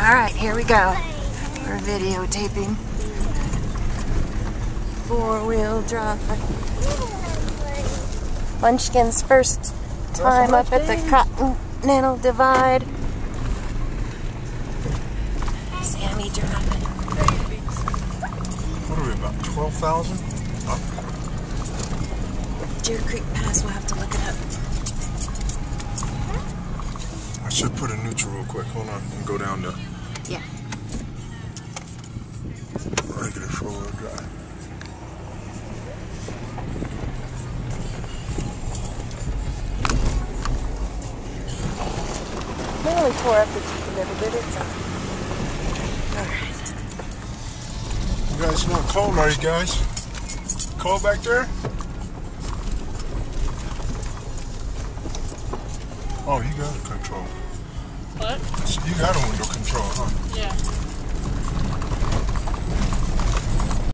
Alright, here we go. We're videotaping. Four-wheel drive. Munchkin's first time up at the Continental Divide. Sammy driving. What are we, about 12,000? Huh? Deer Creek Pass, we'll have to look it up. I should put in neutral real quick. Hold on, and go down to Yeah. regular four-wheel drive. They only tore up the Jeep a little bit. It's alright. You guys not cold, are you guys? Cold back there? Oh, you got a control. What? You got a window control, huh? Yeah.